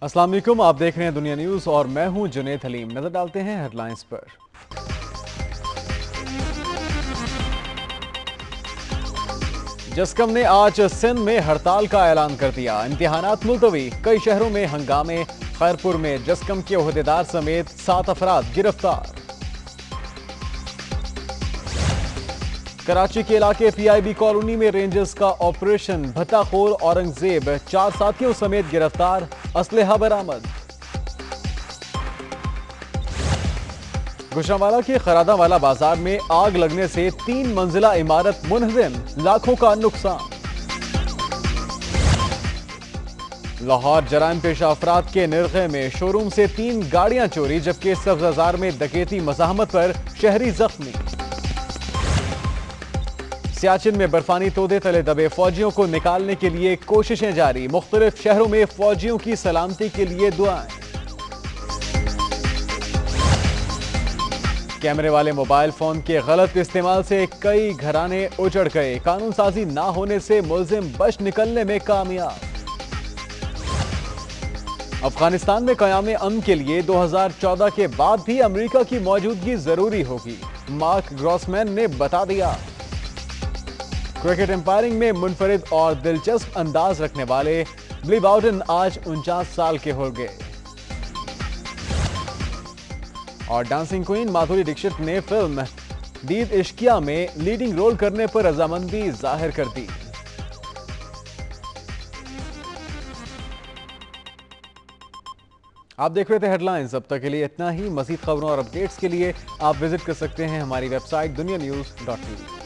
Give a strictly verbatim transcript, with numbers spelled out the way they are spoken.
अस्सलाम वालेकुम, आप देख रहे हैं दुनिया न्यूज और मैं हूं जुनैद हलीम। नजर डालते हैं हेडलाइंस पर। जस्कम ने आज सिंध में हड़ताल का ऐलान कर दिया। इम्तिहानात मुलतवी, कई शहरों में हंगामे। खैरपुर में जस्कम के ओहदेदार समेत सात अफराद गिरफ्तार। कराची के इलाके पीआईबी कॉलोनी में रेंजर्स का ऑपरेशन। भत्ताखोर औरंगजेब चार साथियों समेत गिरफ्तार। असलहा बरामद। गुजरांवाला के खरादावाला बाजार में आग लगने से तीन मंजिला इमारत मुनहदम, लाखों का नुकसान। लाहौर जराइम पेशा अफराद के निर्खे में शोरूम से तीन गाड़ियां चोरी, जबकि सब्ज़ाजार में डकैती मज़ाहमत पर शहरी जख्मी। सियाचिन में बर्फानी तोदे तले दबे फौजियों को निकालने के लिए कोशिशें जारी। मुख्तलिफ शहरों में फौजियों की सलामती के लिए दुआएं। कैमरे वाले मोबाइल फोन के गलत इस्तेमाल से कई घराने उजड़ गए। कानून साजी ना होने से मुलजिम बच निकलने में कामयाब। अफगानिस्तान में क़याम अमन के लिए दो हजार चौदह के बाद भी अमेरिका की मौजूदगी जरूरी होगी, मार्क ग्रॉसमैन ने बता दिया। क्रिकेट एम्पायरिंग में मुनफरिद और दिलचस्प अंदाज रखने वाले बिली बाउडेन आज उनचास साल के हो गए। और डांसिंग क्वीन माधुरी दीक्षित ने फिल्म दीद इश्किया में लीडिंग रोल करने पर रजामंदी जाहिर कर दी। आप देख रहे थे हेडलाइंस। अब तक के लिए इतना ही। मजीद खबरों और अपडेट्स के लिए आप विजिट कर सकते हैं हमारी वेबसाइट दुनिया न्यूज डॉट टीवी।